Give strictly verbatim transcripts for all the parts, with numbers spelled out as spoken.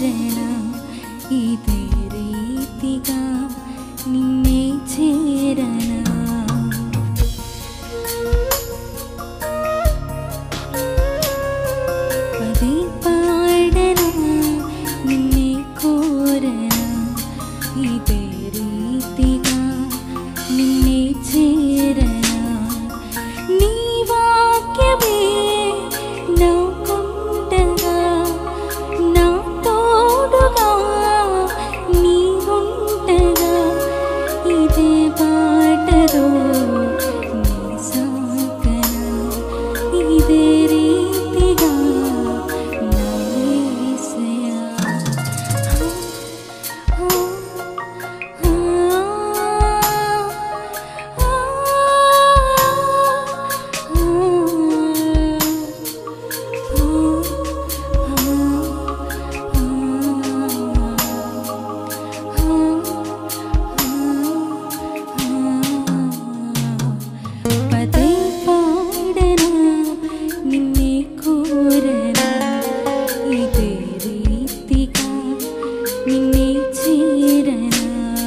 కోరనా ఇదే రీతిగా నిన్నే చేరనా పదే పాడనా నిన్నే కోరనా ఇదే రీతిగా నిన్నే చేరనా నీ వాక్యమే నాకుండగా నా తోడుగా నీవుండగా ఇదే బాటలో నీ సాగనా ఇదే రీతిగా నా యేసయ్యా పదే పాడనా నిన్నే కోరనా ఇదే రీతిగా నిన్నే చేరనా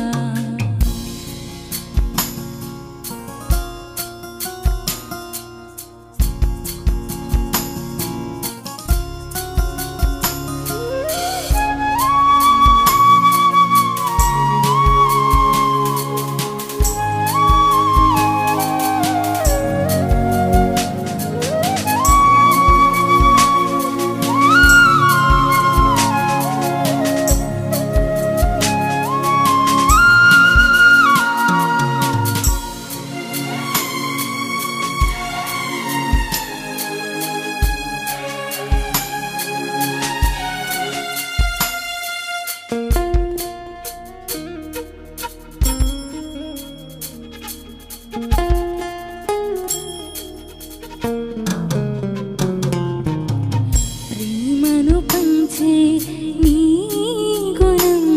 ప్రేమను పంచే నీ గుణం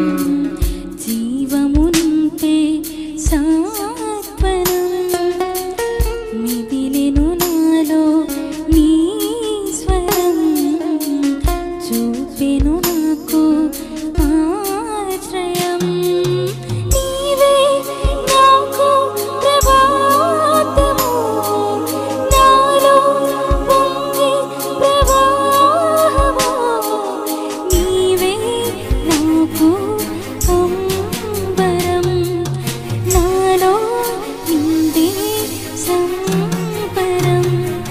జీవము నింపే సాత్వనం మిదిలెను నాలో నీ స్వరం చూపెను నాకు ఆశ్రయం నీవే నాకు ప్రభాతము నాలో పొంగే ప్రవాహము నీవే నాకు అంబరం నాలో నిండే సంబరం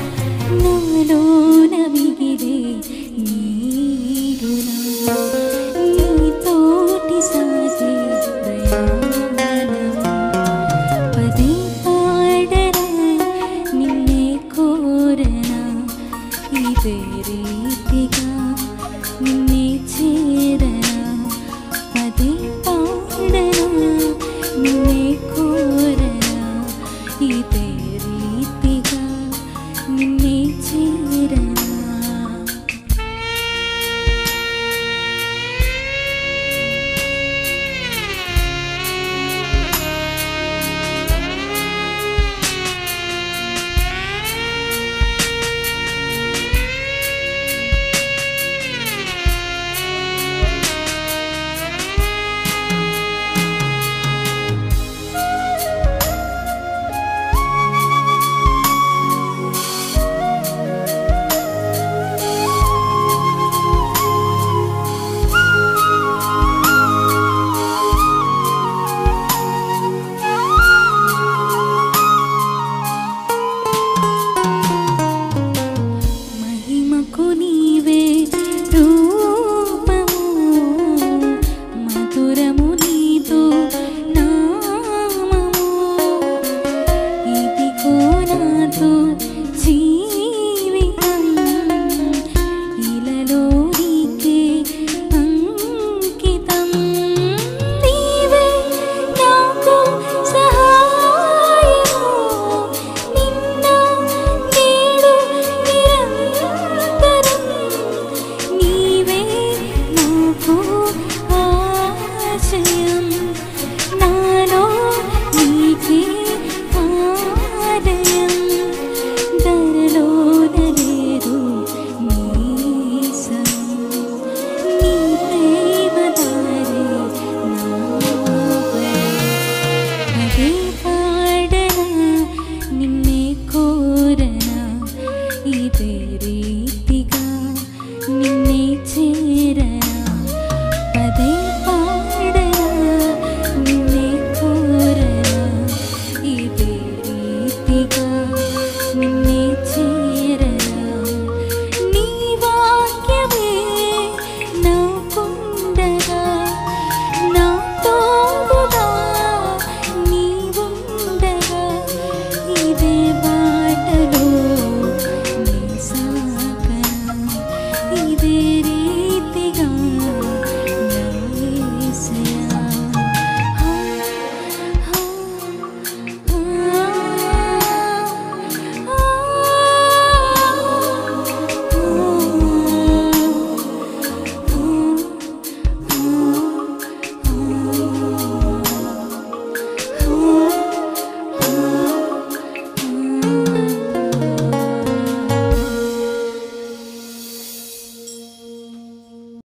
నాలోన మిగిలే నీ గుణం నీతోటి సాగే ప్రయాణం పదే పాడనా నిన్నే కోరనా ఇదే రీతిగా నిన్నే